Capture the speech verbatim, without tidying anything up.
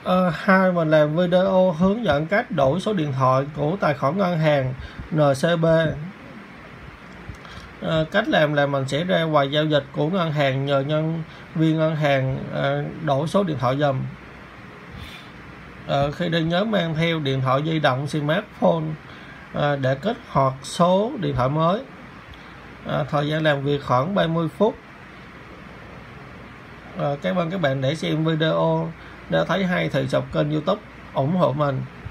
Ờ, hai mình làm video hướng dẫn cách đổi số điện thoại của tài khoản ngân hàng en xê bê. Ờ, cách làm là mình sẽ ra quầy giao dịch của ngân hàng, nhờ nhân viên ngân hàng ờ, đổi số điện thoại giùm. Ờ, khi đi nhớ mang theo điện thoại di động smartphone ờ, để kích hoạt số điện thoại mới. Ờ, thời gian làm việc khoảng ba mươi phút. Ờ, cảm ơn các bạn để xem video. Nếu thấy hay thì subscribe kênh YouTube ủng hộ mình.